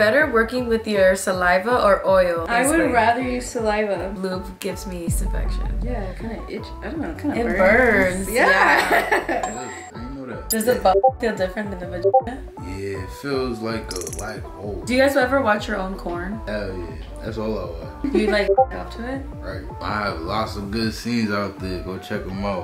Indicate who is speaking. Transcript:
Speaker 1: Better working with your saliva or oil?
Speaker 2: I would rather use saliva.
Speaker 1: Lube gives me yeast infection.
Speaker 2: Yeah, it kind of itch. I don't know, it kind of
Speaker 1: It burns.
Speaker 2: Yeah.
Speaker 3: I didn't know that.
Speaker 1: Does the butt feel different than the vagina?
Speaker 3: Yeah, it feels like a black hole.
Speaker 1: Do you guys ever watch your own porn?
Speaker 3: Hell yeah, that's all I watch.
Speaker 1: Do you like up to it?
Speaker 3: Right. I have lots of good scenes out there. Go check them out.